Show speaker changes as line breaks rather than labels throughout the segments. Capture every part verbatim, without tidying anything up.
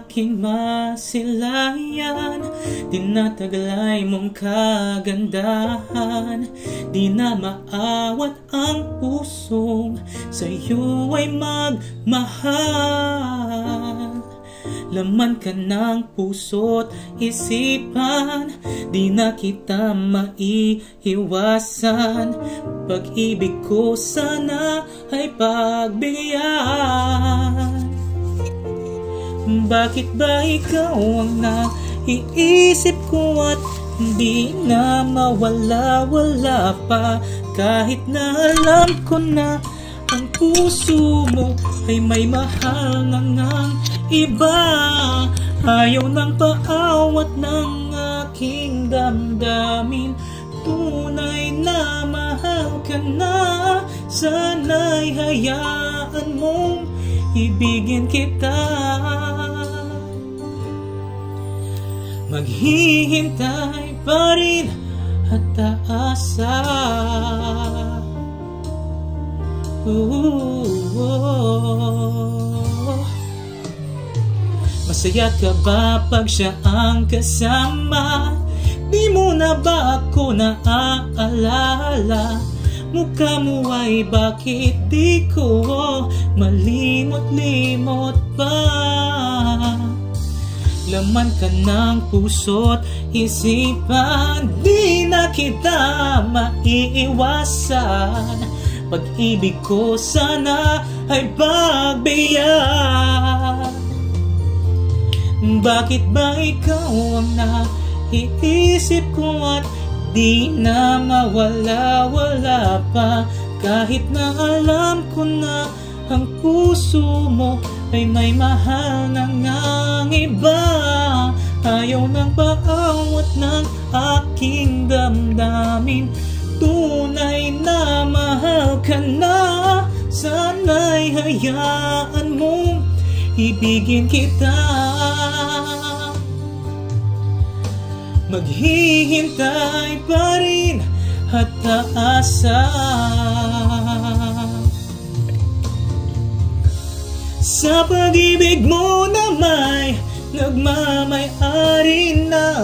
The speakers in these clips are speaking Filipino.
aking masilayan. Tinataglay mong kagandahan, di na maawat ang pusong sa'yo ay magmahal. Laman ka ng puso't isipan, di na kita maiiwasan. Pag-ibig ko sana ay pagbigyan. Bakit ba ikaw ang naiisip ko at hindi na mawala-wala pa? Kahit na alam ko na ang puso mo ay may mahal na ngang iba. Ayaw ng paawat ng aking damdamin. Tunay na mahal ka na, sana'y hayaan mong ibigin kita. Maghihintay pa rin at aasa. Ooh. Masaya ka ba pag siya ang kasama? Di mo na ba ako naaalala? Mukha mo ay bakit di ko malimot-limot pa? Laman ka ng puso't isipan, di na kita maiiwasan. Pag-ibig ko sana ay pagbigyan. Bakit ba ikaw ang naiisip ko at di na mawala-wala pa? Kahit na alam ko na ang puso mo ay may mahal na ngang iba. Ayaw ng paawat ng aking damdamin. Tunay na mahal ka na, sana'y hayaan mong ibigin kita. Maghihintay pa rin at aasa. Sa pag-ibig mo na may nagmamay-ari na,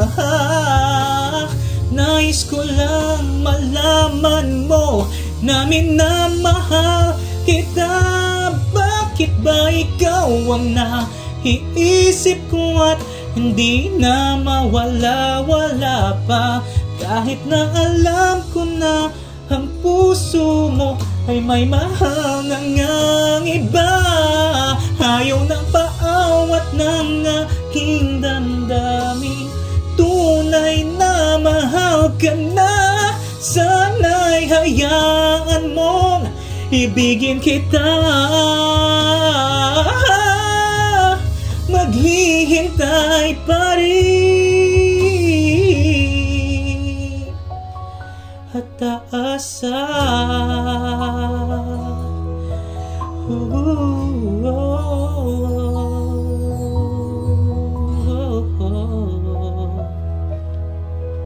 nais ko lang malaman mo na minamahal kita. Bakit ba ikaw ang naiisip ko at hindi na mawala-wala pa? Kahit na alam ko na ang puso mo ay may mahal na ngang iba. Ayaw ng paawat ng aking damdamin. Tunay na mahal ka na, sana'y hayaan mong ibigin kita. Maghihintay pa